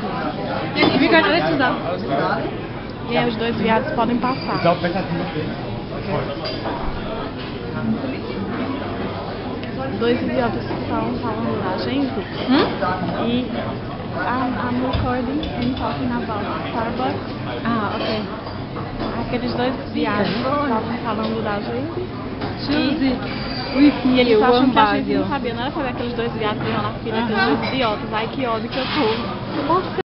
Fica decisão. E aí os dois viados podem passar. Dois idiotas que estavam falando da gente e I'm recording and talking about Starbucks. Ah, ok. Aqueles dois viados estavam falando da gente. Choose with E me eles acham one que a gente não bag. sabia, não era saber aqueles dois viados que iam na fila, aqueles dois idiotas. Ai, que ódio que eu tô.